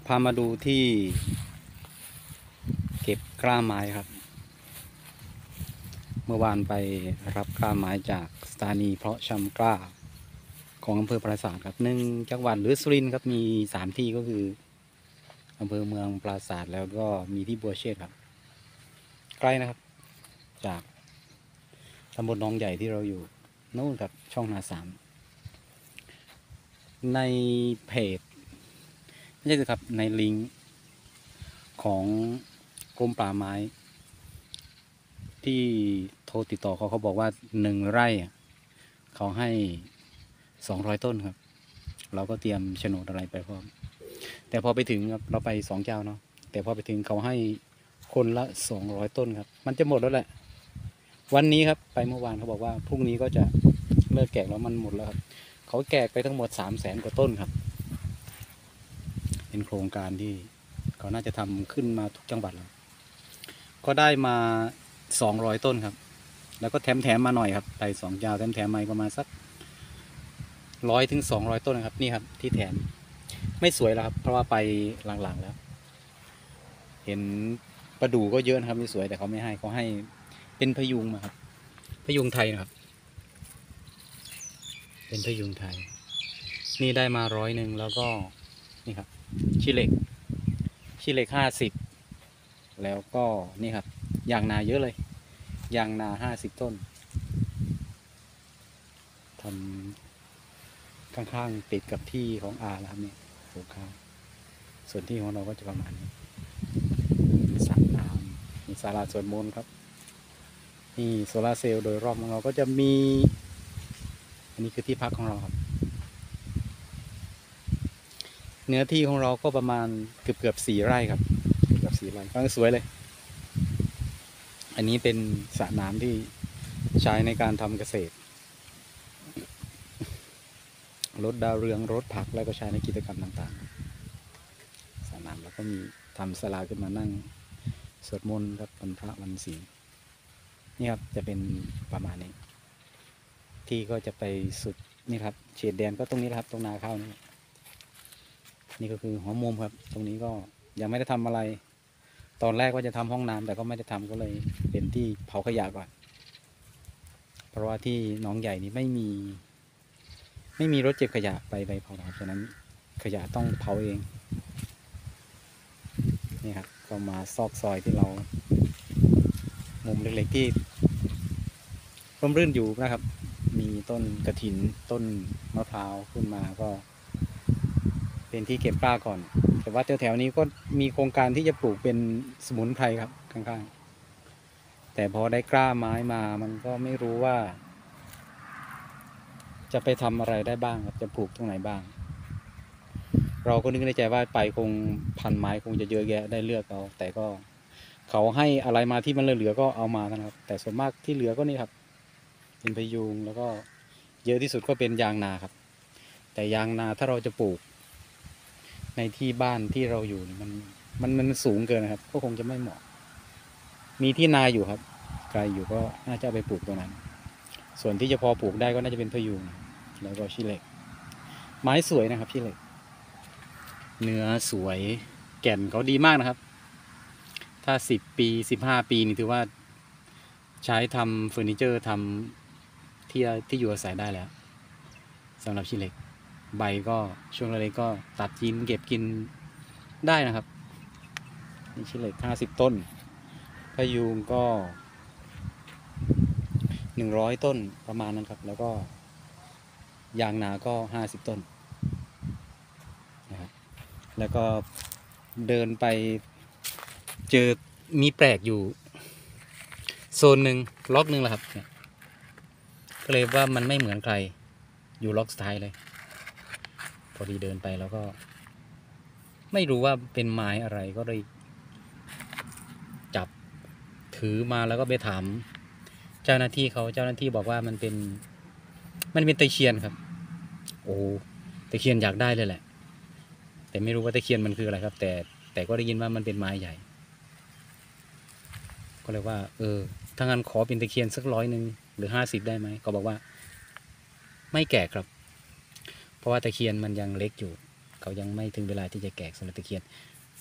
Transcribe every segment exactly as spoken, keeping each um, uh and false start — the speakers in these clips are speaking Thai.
พามาดูที่เก็บกล้าไม้ครับเมื่อวานไปรับกล้าไม้จากสถานีเพาะชำกล้าของอำเภอปราสาทครับหนึ่งจังหวัดหรือสุรินทร์ครับมีสามที่ก็คืออำเภอเมืองปราสาทแล้วก็มีที่บัวเชษครับใกล้นะครับจากตำบลหนองใหญ่ที่เราอยู่นู่นครับช่องนาสามในเพจไม่ใช่สิครับในลิงก์ของกรมป่าไม้ที่โทรติดต่อเขาเขาบอกว่าหนึ่งไร่เขาให้สองร้อยต้นครับเราก็เตรียมโฉนดอะไรไปพร้อมแต่พอไปถึงครับเราไปสองเจ้าเนาะแต่พอไปถึงเขาให้คนละสองร้อยต้นครับมันจะหมดแล้วแหละวันนี้ครับไปเมื่อวานเขาบอกว่าพรุ่งนี้ก็จะเลิกแกะแล้วมันหมดแล้วครับเขาแกะไปทั้งหมดสามแสนกว่าต้นครับเป็นโครงการที่เขาน่าจะทำขึ้นมาทุกจังหวัดแล้วก็ได้มาสองร้อยต้นครับแล้วก็แถมแถมมาหน่อยครับไปสองเจ้าแถมแถมมาประมาณสักร้อยถึงสองร้อยต้นนะครับนี่ครับที่แถมไม่สวยแล้วครับเพราะว่าไปหลังๆแล้วเห็นประดู่ก็เยอะนะครับไม่สวยแต่เขาไม่ให้เขาให้เป็นพยุงมาครับพยุงไทยนะครับเป็นพยุงไทยนี่ได้มาร้อยหนึ่งแล้วก็นี่ครับชิเหล็กชิเหล็กห้าสิบแล้วก็นี่ครับยางนาเยอะเลยยางนาห้าสิบต้นทำข้างๆติดกับที่ของอาแล้วครับนี่ปลูกข้าวส่วนที่ของเราก็จะประมาณนี้สระน้ำมีศาลาสวดมนต์ครับนี่โซลาเซลล์โดยรอบของเราก็จะมีอันนี้คือที่พักของเราครับเนื้อที่ของเราก็ประมาณเกือบเกือบสี่ไร่ครับเกือบสี่ไร่ก็สวยเลยอันนี้เป็นสระน้ำที่ใช้ในการทำเกษตรรถดาวเรืองรถผักแล้วก็ใช้ในกิจกรรมต่างๆสระน้ำแล้วก็มีทำศาลาขึ้นมานั่งสวดมนต์ครับวันพระวันศีลนี่ครับจะเป็นประมาณนี้ที่ก็จะไปสุดนี่ครับเฉดแดนก็ตรงนี้ครับตรงนาข้าวนี่นี่ก็คือหัวมุมครับตรงนี้ก็ยังไม่ได้ทำอะไรตอนแรกว่าจะทำห้องน้ำแต่ก็ไม่ได้ทำก็เลยเป็นที่เผาขยะก่อนเพราะว่าที่หนองใหญ่นี้ไม่มีไม่มีรถเก็บขยะไปไปเผาครับฉะนั้นขยะต้องเผาเองนี่ครับก็มาซอกซอยที่เรามุมเล็กๆที่ร่มรื่นอยู่นะครับมีต้นกระถินต้นมะพร้าวขึ้นมาก็เป็นที่เก็บกล้าก่อนแต่ว่าแถวๆนี้ก็มีโครงการที่จะปลูกเป็นสมุนไพรครับข้างๆแต่พอได้กล้าไม้มามันก็ไม่รู้ว่าจะไปทำอะไรได้บ้างครับจะปลูกตรงไหนบ้างเราก็นึกในใจว่าไปคงพันไม้คงจะเยอะแยะได้เลือกเอาแต่ก็เขาให้อะไรมาที่มันเหลือๆก็เอามานะครับแต่ส่วนมากที่เหลือก็นี่ครับเป็นพยุงแล้วก็เยอะที่สุดก็เป็นยางนาครับแต่ยางนาถ้าเราจะปลูกในที่บ้านที่เราอยู่มันมันมันสูงเกินนะครับก็คงจะไม่เหมาะมีที่นาอยู่ครับไกลอยู่ก็น่าจะเอาไปปลูกตรงนั้นส่วนที่จะพอปลูกได้ก็น่าจะเป็นพยุงแล้วก็ชิเหล็กไม้สวยนะครับชิเหล็กเนื้อสวยแก่นเขาดีมากนะครับถ้าสิบปีสิบห้าปีนี่ถือว่าใช้ทำเฟอร์นิเจอร์ทำที่ที่อยู่อาศัยได้แล้วสำหรับชิเหล็กใบก็ช่วงเล็กก็ตัดกินเก็บกินได้นะครับนี่ชิเหล็กห้าสิบต้นพะยูงก็หนึ่งร้อยต้นประมาณนั้นครับแล้วก็ยางนาก็ห้าสิบต้นนะครับแล้วก็เดินไปเจอมีแปลกอยู่โซนหนึ่งล็อกหนึ่งแหละครับก็เลยว่ามันไม่เหมือนใครอยู่ล็อกสุดท้ายเลยพอดีเดินไปแล้วก็ไม่รู้ว่าเป็นไม้อะไรก็เลยจับถือมาแล้วก็ไปถามเจ้าหน้าที่เขาเจ้าหน้าที่บอกว่ามันเป็นมันเป็นตะเคียนครับโอ้ตะเคียนอยากได้เลยแหละแต่ไม่รู้ว่าตะเคียนมันคืออะไรครับแต่แต่ก็ได้ยินว่ามันเป็นไม้ใหญ่ก็เลยว่าเออถ้างั้นขอเป็นตะเคียนสักร้อยหนึ่งหรือห้าสิบได้ไหมเขาบอกว่าไม่แก่ครับเพราะว่าตะเคียนมันยังเล็กอยู่เขายังไม่ถึงเวลาที่จะแกะสำหรับตะเคียน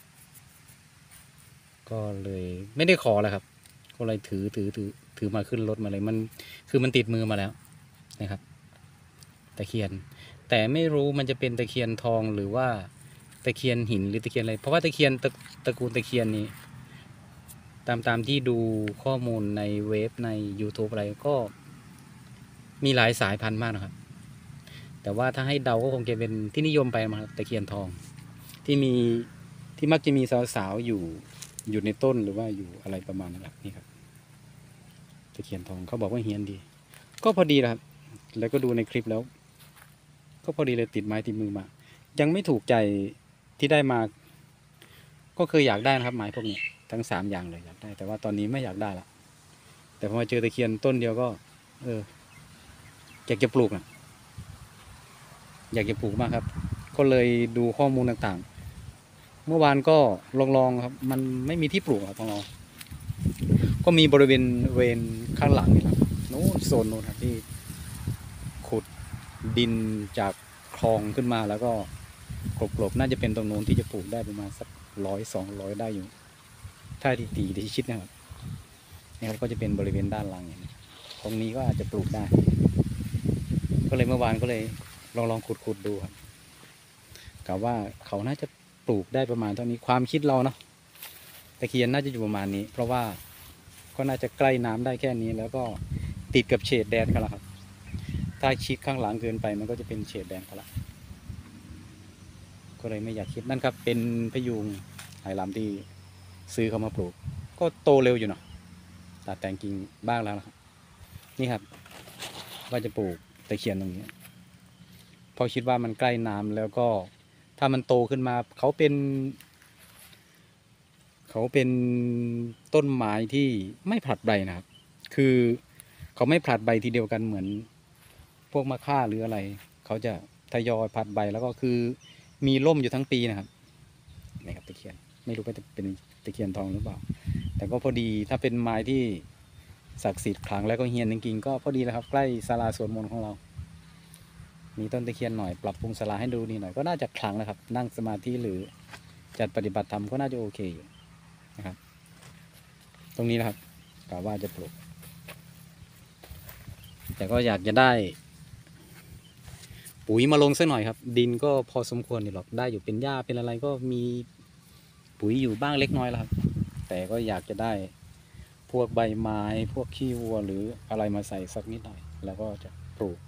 ก็เลยไม่ได้ขอแล้วครับก็เลยถือถือถือถือมาขึ้นรถมาเลยมันคือมันติดมือมาแล้วนะครับตะเคียนแต่ไม่รู้มันจะเป็นตะเคียนทองหรือว่าตะเคียนหินหรือตะเคียนอะไรเพราะว่าตะเคียนตระตระกูลตะเคียนนี้ตามตามที่ดูข้อมูลในเว็บใน YouTube อะไรก็มีหลายสายพันธุ์มากนะครับแต่ว่าถ้าให้เดาก็คงจะเป็นที่นิยมไปมาตะเคียนทองที่มีที่มักจะมีสาวๆอยู่อยู่ในต้นหรือว่าอยู่อะไรประมาณนั้นแหละนี่ครับตะเคียนทองเขาบอกว่าเฮี้ยนดีก็พอดีครับแล้วก็ดูในคลิปแล้วก็พอดีเลยติดไม้ติดมือมายังไม่ถูกใจที่ได้มาก็เคยอยากได้นะครับไม้พวกนี้ทั้งสามอย่างเลยอยากได้แต่ว่าตอนนี้ไม่อยากได้ละแต่พอมาเจอตะเคียนต้นเดียวก็เอออยากจะปลูกนะอยากจะปลูกมากครับก็เลยดูข้อมูลต่างๆเมื่อวานก็ลองๆครับมันไม่มีที่ปลูกครับของเราก็มีบริเวณเวนข้างหลังนี่ครับโน้นโซนโน้นครับที่ขุดดินจากคลองขึ้นมาแล้วก็กลบๆน่าจะเป็นตรงโน้นที่จะปลูกได้ประมาณสักร้อยสองร้อยได้อยู่ถ้าที่ตีที่ชิดนะครับนี่ครับก็จะเป็นบริเวณด้านหลังอย่างนี้ตรงนี้ก็อาจจะปลูกได้ก็เลยเมื่อวานก็เลยลองลองขุดๆดูครับกะว่าเขาน่าจะปลูกได้ประมาณเท่านี้ความคิดเราเนาะตะเคียนน่าจะอยู่ประมาณนี้เพราะว่าก็น่าจะใกล้น้ำได้แค่นี้แล้วก็ติดกับเฉดแดนเขาแล้วครับถ้าชิดข้างหลังเกินไปมันก็จะเป็นเฉดแดนเขาละก็เลยไม่อยากคิดนั่นครับเป็นพยุงไหหลำที่ซื้อเขามาปลูกก็โตเร็วอยู่เนาะตัดแต่งกิ่งบ้างแล้วนะครับนี่ครับว่าจะปลูกตะเคียนตรงนี้เพราะคิดว่ามันใกล้น้ำแล้วก็ถ้ามันโตขึ้นมาเขาเป็นเขาเป็นต้นไม้ที่ไม่ผลัดใบนะครับคือเขาไม่ผลัดใบทีเดียวกันเหมือนพวกมะข่าหรืออะไรเขาจะทยอยผลัดใบแล้วก็คือมีร่มอยู่ทั้งปีนะครับนี่ครับตะเคียนไม่รู้ว่าจะเป็นตะเคียนทองหรือเปล่าแต่ก็พอดีถ้าเป็นไม้ที่ศักดิ์สิทธิ์ขลังแล้วก็เฮียนจริงๆก็พอดีแล้วครับใกล้ศาลาสวดมนต์ของเรามีต้นตะเคียนหน่อยปรับปรุงศาลาให้ดูนี่หน่อยก็น่าจะขลังนะครับนั่งสมาธิหรือจัดปฏิบัติธรรมก็น่าจะโอเคอยู่นะครับตรงนี้นะครับกะว่าจะปลูกแต่ก็อยากจะได้ปุ๋ยมาลงสักหน่อยครับดินก็พอสมควรอยู่หรอกได้อยู่เป็นหญ้าเป็นอะไรก็มีปุ๋ยอยู่บ้างเล็กน้อยแล้วครับแต่ก็อยากจะได้พวกใบไม้พวกขี้วัวหรืออะไรมาใส่สักนิดหน่อยแล้วก็จะปลูก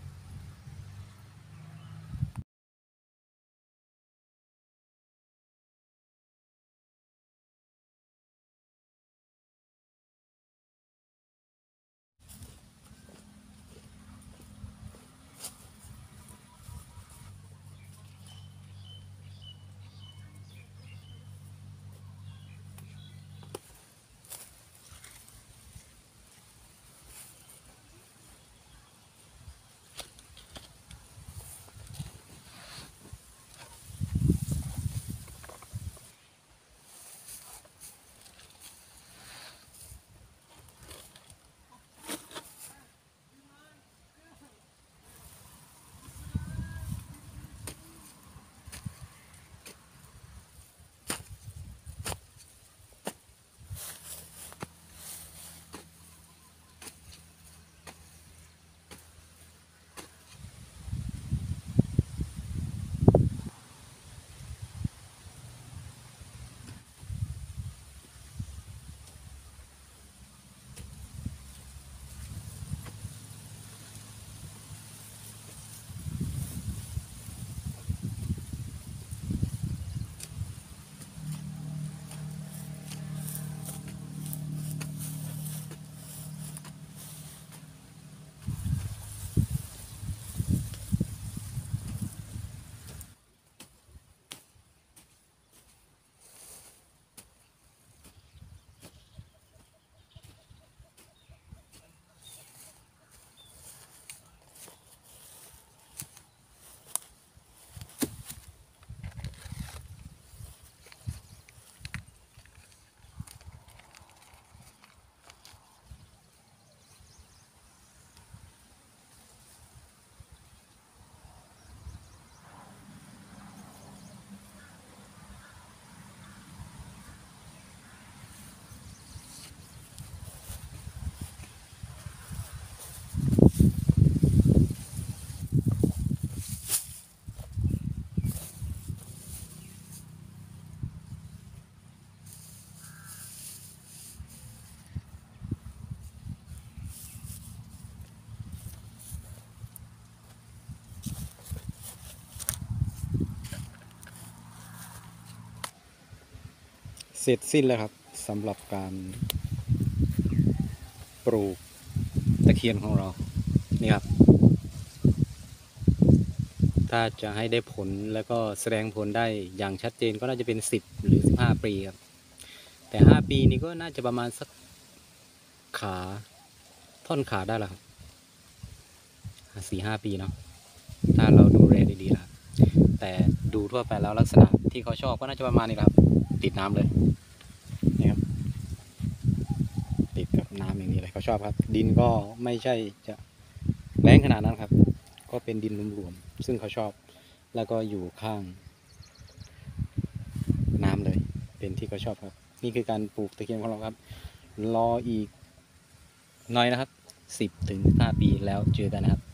เสร็จสิ้นแล้วครับสำหรับการปลูกตะเคียนของเรานี่ครับถ้าจะให้ได้ผลแล้วก็แสดงผลได้อย่างชัดเจนก็น่าจะเป็นสิบหรือสิบห้าปีครับแต่ห้าปีนี้ก็น่าจะประมาณสักขาท่อนขาได้แล้วครับสี่ห้าปีเนาะถ้าเราดูแลดีๆนะครับแต่ดูทั่วไปแล้วลักษณะที่เขาชอบก็น่าจะประมาณนี้ครับติดน้ำเลยนี่ครับติดกับน้ำอย่างนี้เลยเขาชอบครับดินก็ไม่ใช่จะแรงขนาดนั้นครับก็เป็นดินหลวมๆซึ่งเขาชอบแล้วก็อยู่ข้างน้ำเลยเป็นที่เขาชอบครับนี่คือการปลูกตะเคียนของเราครับรออีกหน่อยนะครับสิบถึงห้าปีแล้วเจอกันนะครับ